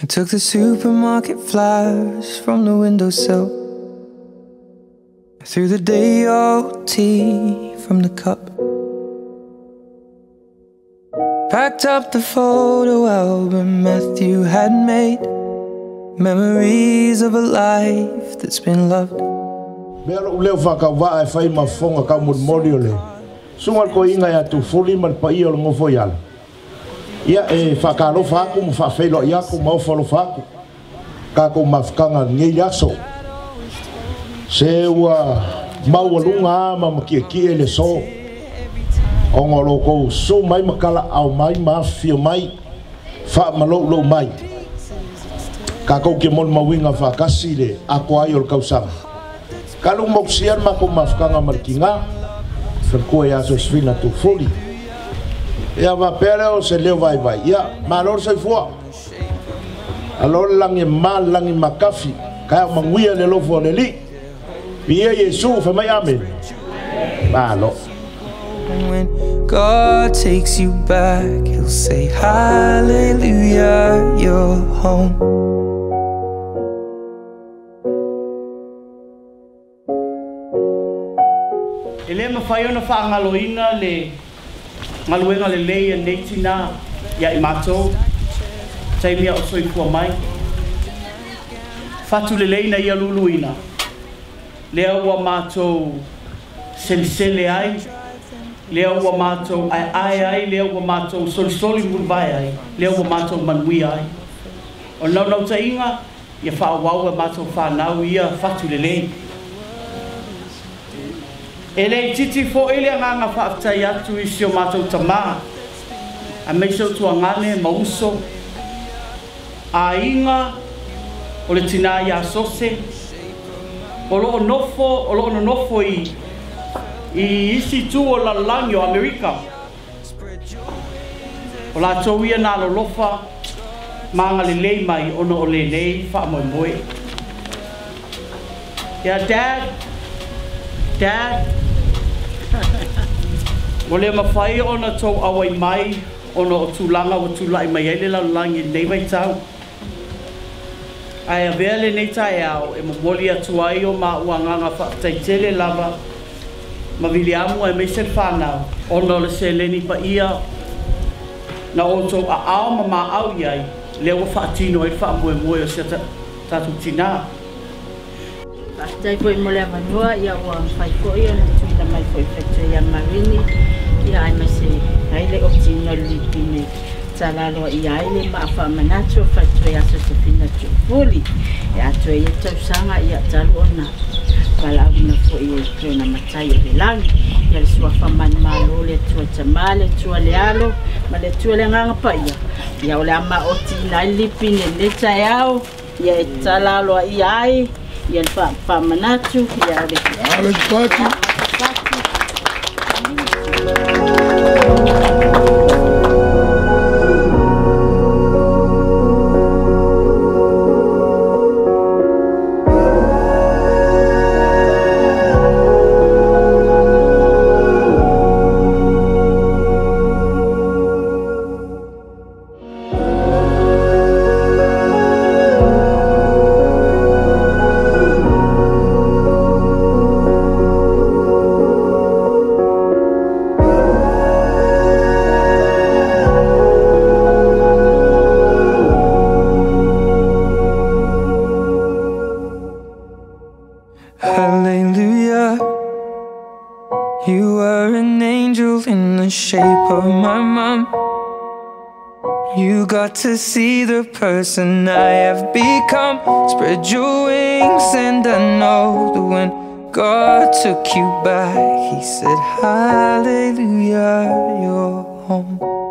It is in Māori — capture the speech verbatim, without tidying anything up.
I took the supermarket flyers from the windowsill. I threw the day old tea from the cup. Packed up the photo album Matthew had made, memories of a life that's been loved. Mero leo whakawha e whai mawhonga ka mori ole. Sungal ko inga ya tu fuli man pa iyo ngofo yal. Ia e whakalo whaku mo whawhelo ia ko mau whalo whaku. Ka ko mawhkanga ngi yaso. Se ua mau alunga ama makia kie le so. Ongolo ko so mai makala au mai ma fio mai. Wha malo lo mai. Ka ko ke mon mawinga whakasi le ako ai ol kausanga. Kalau mau siar mako mafkanga markinga, ferkoe ya Sosefina tu foli. Ya va pero se leo vai vai. Ya malor se fua. Alor langi mal langi makafi. Kaya manguia le lofo le li. Pia Yesu fa mai amen. Malo. When God takes you back, He'll say hallelujah, you're home. Ele ma fai ona whaangaloina le ngaluenga le leia neitina ia i mātou taimia o soifua mai. Fatu le leina ia luluina. Lea ua mātou selisele ai. Lea ua mātou ai ai ai. Lea ua mātou solisoli mulvai ai. Lea ua mātou manui ai. O nau nau ta inga ia whaawau e mātou whanau ia fatu le leina. Ele titi fo ele nganga whaatai atu i sio mātou tamā. A meiso tua ngane mauso. A inga o le tina ia sose. O loo nofo, o loo nofo i i isi tu o la langi o Amerika. O la tau ia nā lo lofa maanga le lei mai ono o le lei wha moe moe. Yeah, Dad. Dad. Mo le mawhai ona tau awai mai ona o tūlanga o tūlai mai ele lau langi nei mai tau. Ai a vele nei tai au e mamoli atu ai o ma uanganga whaataitele lava. Ma vili amu ai mei sen whanau ona le se leni pa ia. Na o tau a ao ma ma au iai leo wa whaatino e wha moe moe o se tatu tina. Pastai foi mo le manua ia ua fai foi ona tuina mai foi fetu ia marini ia ai mai se ai le optino lipine talalo ia ai le ma fa manatu fai ia Sosefina tu fuli ia tu ia tau sanga ia talu ona kala una foi e tona matai le lang ia le sua fa man malo le tu tamale tu le alo ma le tu le nganga pa ia ia ole ama otina lipine le taiao ia talalo ia ai ia fa fa manatu ia le Ale pati. Hallelujah, you are an angel in the shape of my mom. You got to see the person I have become. Spread your wings and I know that when God took you back, He said hallelujah, you're home.